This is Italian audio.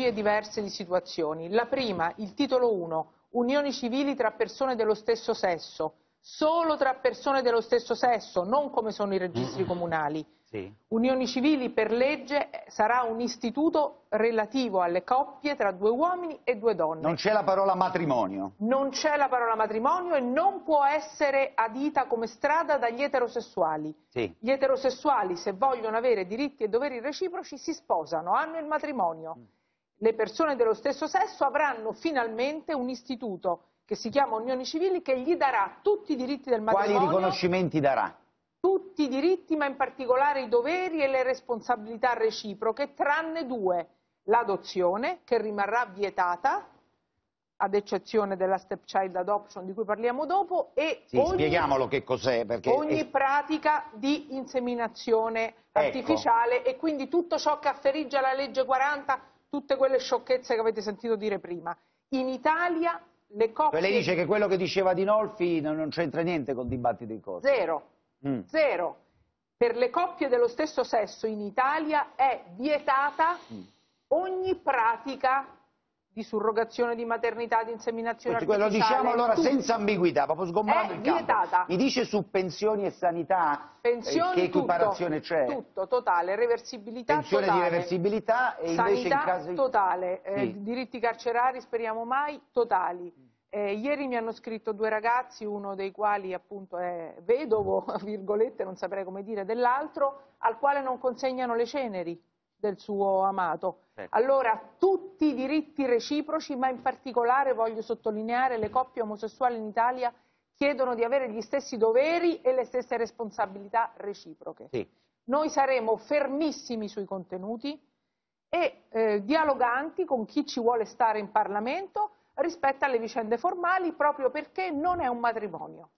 tipologie diverse di situazioni. La prima, il titolo 1, unioni civili tra persone dello stesso sesso, solo tra persone dello stesso sesso, non come sono i registri comunali. Sì. Unioni civili per legge sarà un istituto relativo alle coppie tra due uomini e due donne. Non c'è la parola matrimonio. Non c'è la parola matrimonio e non può essere adita come strada dagli eterosessuali. Sì. Gli eterosessuali, se vogliono avere diritti e doveri reciproci, si sposano, hanno il matrimonio. Le persone dello stesso sesso avranno finalmente un istituto che si chiama unioni civili che gli darà tutti i diritti del matrimonio. Quali riconoscimenti darà? Tutti i diritti, ma in particolare i doveri e le responsabilità reciproche, tranne due: l'adozione, che rimarrà vietata, ad eccezione della stepchild adoption di cui parliamo dopo, e Sì, spieghiamolo che cos'è, perché ogni pratica di inseminazione artificiale, e quindi tutto ciò che afferisce alla legge 40, tutte quelle sciocchezze che avete sentito dire prima. In Italia le coppie... Cioè lei dice che quello che diceva Dinolfi non c'entra niente col dibattito in corso? Zero. Zero. Per le coppie dello stesso sesso in Italia è vietata ogni pratica di surrogazione, di maternità, di inseminazione artificiale. Lo diciamo allora senza ambiguità, proprio sgombrando il campo. Vietata. Mi dice su pensioni e sanità pensioni, che equiparazione c'è? Tutto, totale, reversibilità pensione totale. di reversibilità e invece sanità in caso di... totale, Sì. diritti carcerari speriamo mai totali. Ieri mi hanno scritto due ragazzi, uno dei quali appunto è vedovo, virgolette, non saprei come dire, dell'altro, al quale non consegnano le ceneri del suo amato. Allora, tutti i diritti reciproci, ma in particolare voglio sottolineare le coppie omosessuali in Italia chiedono di avere gli stessi doveri e le stesse responsabilità reciproche. Sì. Noi saremo fermissimi sui contenuti e dialoganti con chi ci vuole stare in Parlamento rispetto alle vicende formali, proprio perché non è un matrimonio.